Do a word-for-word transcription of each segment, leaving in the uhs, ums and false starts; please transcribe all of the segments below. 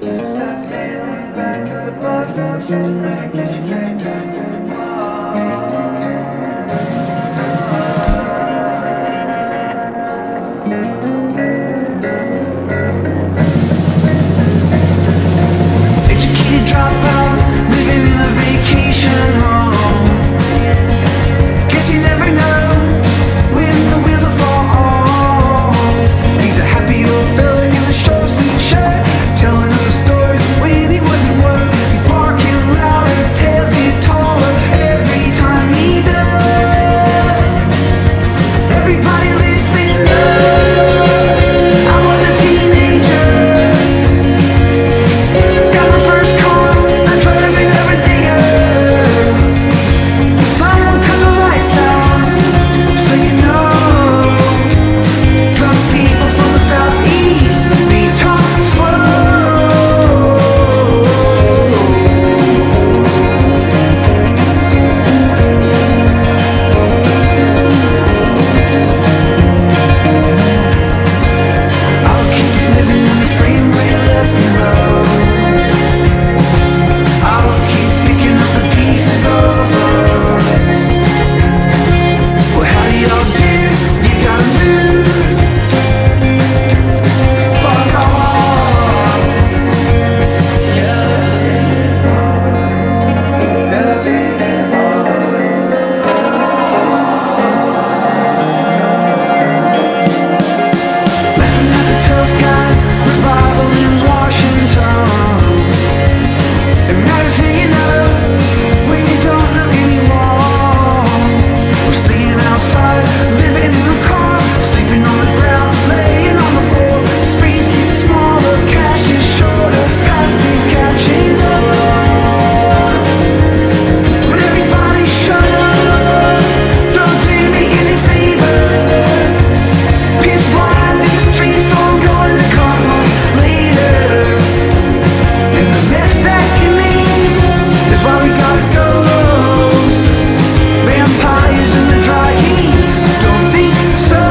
Just that man on the back of the bus, and let him get you dragged out to the bar. Educated dropout, living in a vacation home. Guess you never know when the wheels will fall off. He's a happy old fella in a short sleeve shirt, telling us the stories when he wasn't work. He's barking louder, tails get taller every time he does. Everybody listen up, I was a teenager, got my first car, I drove it every day. Someone cut the lights out, so you know. Drunk people from the southeast, they talk slow. I'll keep living in the frame where you left me low. I'll keep picking up the pieces of us. Well, how do y'all do? You gotta move. Fuck off. Laughing at the tough guy revival in Washington. It matters who you know when you don't know anyone. We're staying outside, living in a car, sleeping on the ground, laying on the floor. The space gets smaller, cash is shorter, past is catching up. But everybody shut up, don't do me any favors. Piss blind in the streets, so I'm going to come home later. And the mess that you leave is why we gotta go. Vampires in the dry heat, don't think so.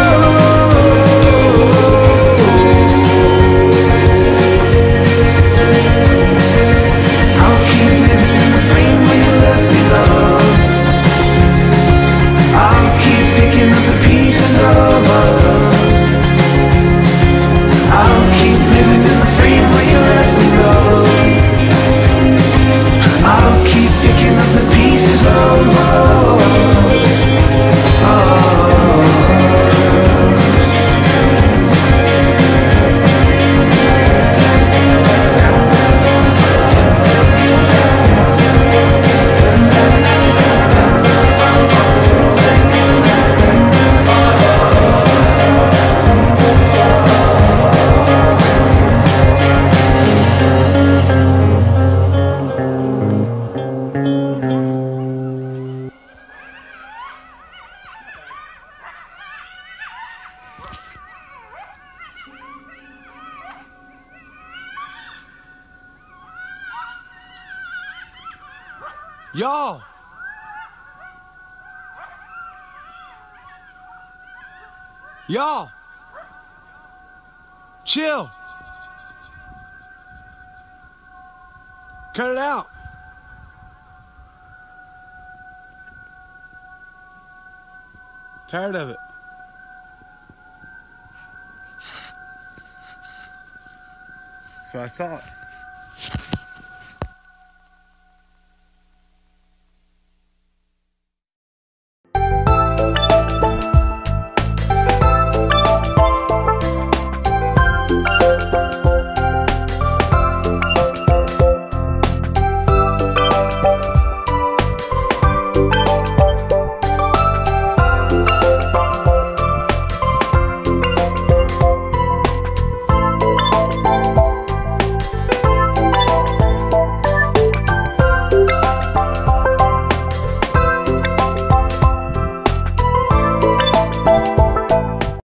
I'll keep living in the frame where you left me, love. I'll keep picking up the pieces of us. I'll keep living in the frame where you left me, love. I'll keep picking up the pieces of us. Us. Y'all! Y'all! Chill! Cut it out! Tired of it. That's what I thought.